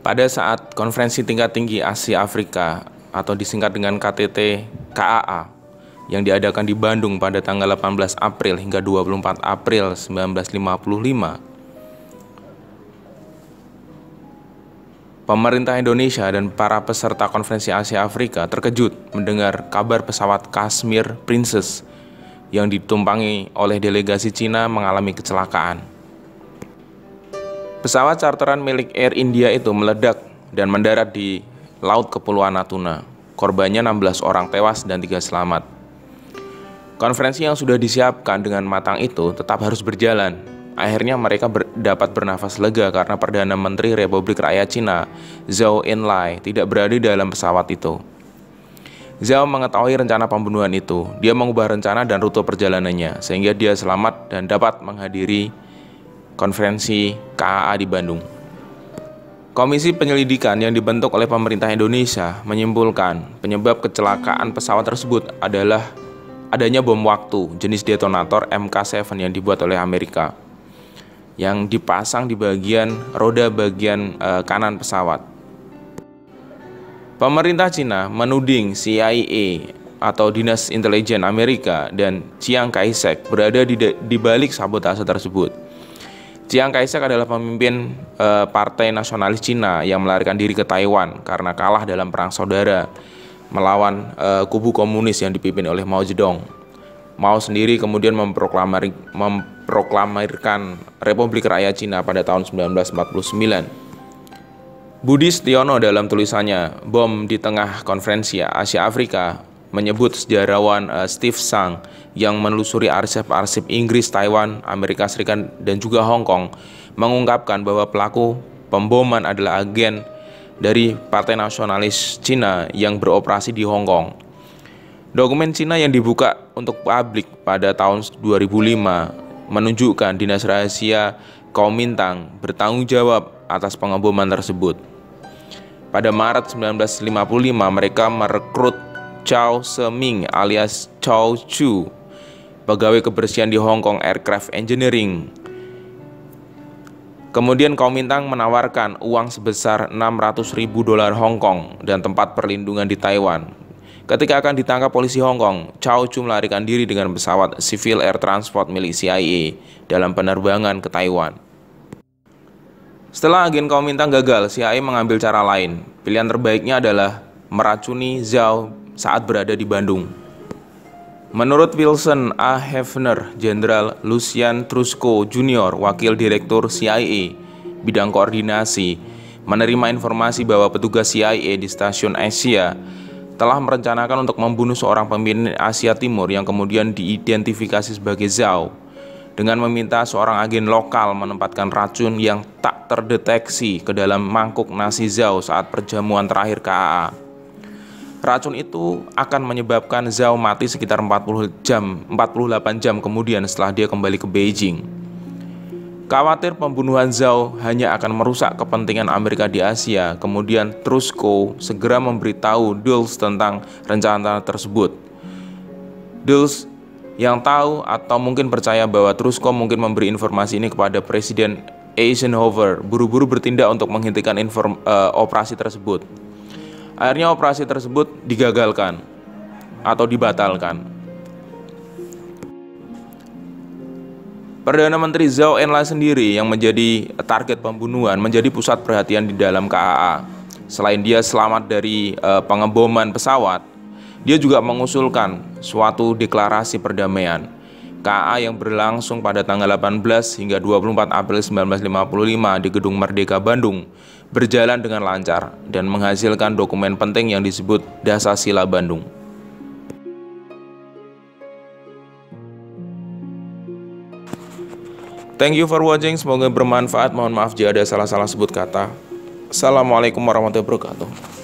Pada saat konferensi tingkat tinggi Asia Afrika atau disingkat dengan KTT KAA yang diadakan di Bandung pada tanggal 18 April hingga 24 April 1955, pemerintah Indonesia dan para peserta konferensi Asia Afrika terkejut mendengar kabar pesawat Kashmir Princess yang ditumpangi oleh delegasi Cina mengalami kecelakaan. Pesawat charteran milik Air India itu meledak dan mendarat di Laut Kepulauan Natuna. Korbannya 16 orang tewas dan 3 selamat. Konferensi yang sudah disiapkan dengan matang itu tetap harus berjalan. Akhirnya mereka dapat bernafas lega karena Perdana Menteri Republik Rakyat Cina, Zhou Enlai, tidak berada di dalam pesawat itu. Zhou mengetahui rencana pembunuhan itu. Dia mengubah rencana dan rute perjalanannya, sehingga dia selamat dan dapat menghadiri konferensi KAA di Bandung. Komisi penyelidikan yang dibentuk oleh pemerintah Indonesia menyimpulkan penyebab kecelakaan pesawat tersebut adalah adanya bom waktu jenis detonator MK7 yang dibuat oleh Amerika yang dipasang di bagian roda bagian kanan pesawat. Pemerintah Cina menuding CIA atau Dinas Intelijen Amerika dan Chiang Kai-shek berada di balik sabotase tersebut. Chiang Kai-shek adalah pemimpin Partai Nasionalis Cina yang melarikan diri ke Taiwan karena kalah dalam perang saudara melawan kubu komunis yang dipimpin oleh Mao Zedong. Mao sendiri kemudian memproklamirkan Republik Rakyat Cina pada tahun 1949. Budi Setiono dalam tulisannya Bom di Tengah Konferensi Asia Afrika menyebut sejarawan Steve Tsang yang menelusuri arsip-arsip Inggris, Taiwan, Amerika Serikat, dan juga Hong Kong mengungkapkan bahwa pelaku pemboman adalah agen dari Partai Nasionalis Cina yang beroperasi di Hong Kong. Dokumen Cina yang dibuka untuk publik pada tahun 2005 menunjukkan Dinas Rahasia Kuomintang bertanggung jawab atas pengeboman tersebut. Pada Maret 1955 mereka merekrut Chow Se-ming alias Chow Chu, pegawai kebersihan di Hong Kong Aircraft Engineering. Kemudian Kuomintang menawarkan uang sebesar 600.000 dolar Hong Kong dan tempat perlindungan di Taiwan. Ketika akan ditangkap polisi Hong Kong, Chow Chu melarikan diri dengan pesawat Civil Air Transport milik CIA dalam penerbangan ke Taiwan. Setelah agen Kuomintang gagal, CIA mengambil cara lain. Pilihan terbaiknya adalah meracuni Zhou saat berada di Bandung. Menurut Wilson A. Hefner, Jenderal Lucian Truscott Jr., Wakil Direktur CIA, bidang koordinasi, menerima informasi bahwa petugas CIA di Stasiun Asia telah merencanakan untuk membunuh seorang pemimpin Asia Timur yang kemudian diidentifikasi sebagai Zhou, dengan meminta seorang agen lokal menempatkan racun yang tak terdeteksi ke dalam mangkuk nasi Zhou saat perjamuan terakhir KAA. Racun itu akan menyebabkan Zhou mati sekitar 48 jam kemudian setelah dia kembali ke Beijing. Khawatir pembunuhan Zhou hanya akan merusak kepentingan Amerika di Asia, kemudian Truscott segera memberitahu Dulles tentang rencana tersebut. Dulles yang tahu atau mungkin percaya bahwa Truscott mungkin memberi informasi ini kepada Presiden Eisenhower, buru-buru bertindak untuk menghentikan operasi tersebut. Akhirnya operasi tersebut digagalkan atau dibatalkan. Perdana Menteri Zhou Enlai sendiri yang menjadi target pembunuhan menjadi pusat perhatian di dalam KAA. Selain dia selamat dari pengeboman pesawat, dia juga mengusulkan suatu deklarasi perdamaian. KAA yang berlangsung pada tanggal 18 hingga 24 April 1955 di Gedung Merdeka Bandung berjalan dengan lancar dan menghasilkan dokumen penting yang disebut Dasar-Sila Bandung. Thank you for watching, semoga bermanfaat. Mohon maaf jika ada salah-salah sebut kata. Assalamualaikum warahmatullahi wabarakatuh.